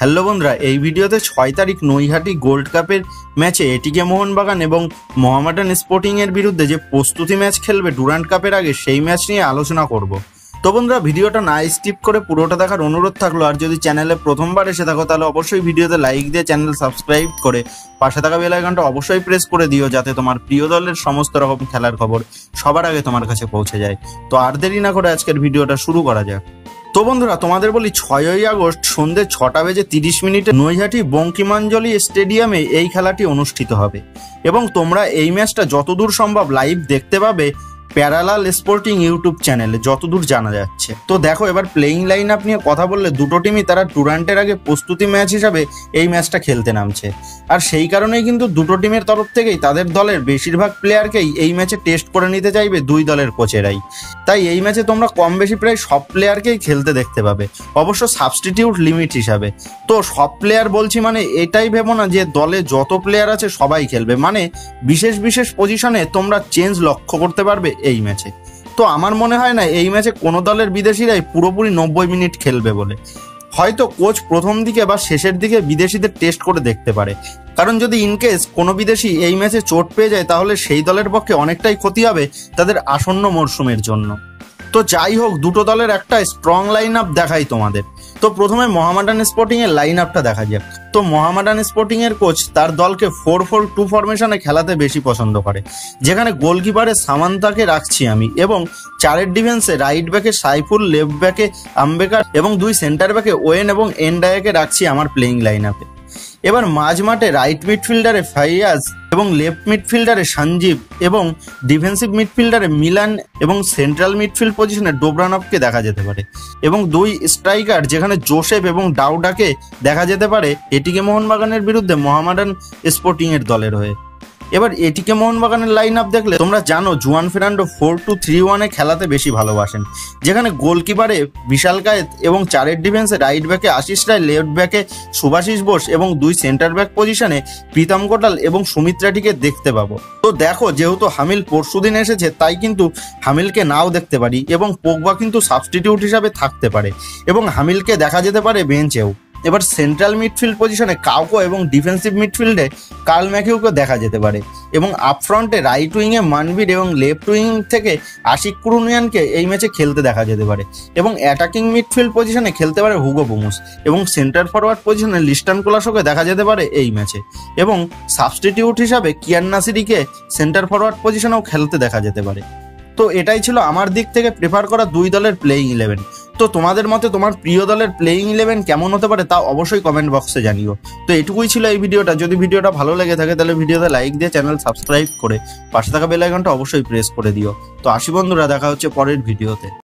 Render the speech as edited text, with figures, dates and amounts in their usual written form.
Hello বন্ধুরা, এই ভিডিওতে 6 তারিখ নৈহাটি গোল্ড কাপের ম্যাচে এটিকে মোহনবাগান এবং মোহামেডান স্পোর্টিং এর বিরুদ্ধে যে প্রস্তুতি ম্যাচ খেলবে ডুরান্ড কাপের আগে, সেই ম্যাচ নিয়ে আলোচনা করব। তো বন্ধুরা, ভিডিওটা না স্কিপ করে পুরোটা দেখার অনুরোধ থাকলো। আর যদি চ্যানেলে প্রথমবার এসে থাকো তাহলে অবশ্যই ভিডিওতে লাইক দিয়ে চ্যানেল সাবস্ক্রাইব করে পাশে থাকা বেল আইকনটা অবশ্যই প্রেস করে দিও, যাতে তোমার প্রিয় দলের সমস্ত রকম খেলার খবর সবার আগে তোমার কাছে পৌঁছে যায়। তো আর দেরি না করে আজকের ভিডিওটা শুরু করা যাক। তো বন্ধুরা, তোমাদের বলি 6ই আগস্ট সন্ধ্যে 6:30 নৈহাটি বঙ্কিমাঞ্জলি স্টেডিয়ামে এই খেলাটি অনুষ্ঠিত হবে এবং তোমরা এই ম্যাচটা যতদূর সম্ভব লাইভ দেখতে পাবে প্যারালাল স্পোর্টিং ইউটিউব চ্যানেলে, যতদূর জানা যাচ্ছে। তো দেখো, এবার প্লেইং লাইন আপ নিয়ে কথা বললে দুটো টিমই তারা টুর্নামেন্টের আগে প্রস্তুতি ম্যাচ হিসাবে এই ম্যাচটা খেলতে নামছে। আর সেই কারণেই কিন্তু দুটো টিমের তরফ থেকেই তাদের দলের বেশিরভাগ প্লেয়ারকেই এই ম্যাচে টেস্ট করে নিতে চাইবে দুই দলের কোচেরাই। তাই এই ম্যাচে তোমরা কম বেশি প্রায় সব প্লেয়ারকেই খেলতে দেখতে পাবে, অবশ্য সাবস্টিটিউট লিমিট হিসাবে। তো সব প্লেয়ার বলছি মানে এটাই ভেবো না যে দলে যত প্লেয়ার আছে সবাই খেলবে, মানে বিশেষ বিশেষ পজিশনে তোমরা চেঞ্জ লক্ষ্য করতে পারবে এই ম্যাচে। তো আমার মনে হয় না এই ম্যাচে কোনো দলের বিদেশিরাই পুরোপুরি 90 মিনিট খেলবে বলে। হয়তো কোচ প্রথম দিকে বা শেষের দিকে বিদেশিদের টেস্ট করে দেখতে পারে, কারণ যদি ইনকেস কোনো বিদেশি এই ম্যাচে চোট পেয়ে যায় তাহলে সেই দলের পক্ষে অনেকটাই ক্ষতি হবে তাদের আসন্ন মরশুমের জন্য। তো যাই হোক, দুটো দলের একটা স্ট্রং লাইন আপ দেখাই তোমাদের। তো প্রথমে মোহামেডান স্পোর্টিং এর লাইন আপটা দেখা যাক। তো মোহামেডান স্পোর্টিং এর কোচ তার দলকে 4-4-2 ফরমেশনে খেলাতে বেশি পছন্দ করে, যেখানে গোলকিপারে সামান্তাকে রাখছি আমি, এবং চারের ডিফেন্সে রাইট ব্যাকে সাইফুল, লেফট ব্যাকে আম্বেকার এবং দুই সেন্টার ব্যাকে ওয়েন এবং এনডায়াকে রাখছি আমার প্লেইং লাইন আপে। এবার মাঝ মাঠে রাইট মিডফিল্ডারে ফাইয়াজ এবং লেফট মিডফিল্ডারে সঞ্জীব এবং ডিফেন্সিভ মিডফিল্ডারে মিলান এবং সেন্ট্রাল মিডফিল্ড পজিশনে ডোব্রানভকে দেখা যেতে পারে, এবং দুই স্ট্রাইকার যেখানে জোসেফ এবং ডাউডাকে দেখা যেতে পারে এটিকে মোহনবাগানের বিরুদ্ধে মোহামেডান স্পোর্টিং এর দলের হয়ে। এবার এটিকে মোহনবাগানের লাইন আপ দেখলে তোমরা জানো জুয়ান ফের্নান্ডো 4-2-3-1 খেলাতে বেশি ভালোবাসেন, যেখানে গোলকিপারে বিশাল কায়েত এবং চারের ডিফেন্সে রাইট ব্যাকে আশিস রায়, লেফট ব্যাকে সুভাশিস বোস এবং দুই সেন্টার ব্যাক পজিশনে প্রীতম কোটাল এবং সুমিত্রাটিকে দেখতে পাবো। তো দেখো, যেহেতু হামিল পরশুদিন এসেছে তাই কিন্তু হামিলকে নাও দেখতে পারি, এবং পোগবা কিন্তু সাবস্টিটিউট হিসাবে থাকতে পারে এবং হামিলকে দেখা যেতে পারে বেঞ্চেও। এবার সেন্ট্রাল মিডফিল্ড পজিশনে কাউকো এবং ডিফেন্সিভ মিডফিল্ডে কার্ল ম্যাকিউকে দেখা যেতে পারে, এবং আপফ্রন্টে রাইট উইংয়ে মানবির এবং লেফট উইং থেকে আশিক কুরুনিয়ানকে এই ম্যাচে খেলতে দেখা যেতে পারে, এবং অ্যাটাকিং মিডফিল্ড পজিশনে খেলতে পারে হুগো বুমুস, এবং সেন্টার ফরওয়ার্ড পজিশনে লিস্টান কোলাসোকে দেখা যেতে পারে এই ম্যাচে, এবং সাবস্টিটিউট হিসাবে কিয়ান নাসিরিকে সেন্টার ফরওয়ার্ড পজিশনেও খেলতে দেখা যেতে পারে। তো এটাই ছিল আমার দিক থেকে প্রেফার করা দুই দলের প্লেইং 11। তো তোমাদের মতে তোমার প্রিয় দলের প্লেইং 11 কেমন হতে পারে তা অবশ্যই কমেন্ট বক্সে জানিও। তো এটুকুই ছিল এই ভিডিওটা। যদি ভিডিওটা ভালো লেগে থাকে তাহলে ভিডিওতে লাইক দিয়ে চ্যানেল সাবস্ক্রাইব করে পাশে থাকা বেল আইকনটা অবশ্যই প্রেস করে দিও। তো আসি বন্ধুরা, দেখা হচ্ছে পরের ভিডিওতে।